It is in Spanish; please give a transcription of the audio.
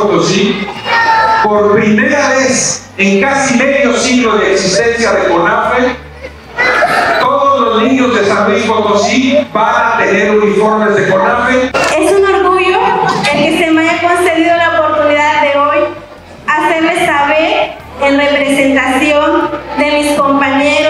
Potosí, por primera vez en casi medio siglo de existencia de CONAFE, todos los niños de San Luis Potosí van a tener uniformes de CONAFE. Es un orgullo el que se me haya concedido la oportunidad de hoy hacerles saber en representación de mis compañeros